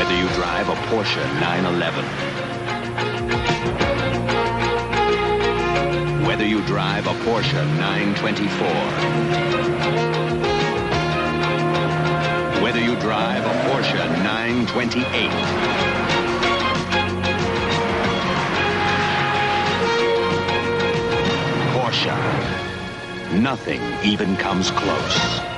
Whether you drive a Porsche 911, whether you drive a Porsche 924, whether you drive a Porsche 928, Porsche, nothing even comes close.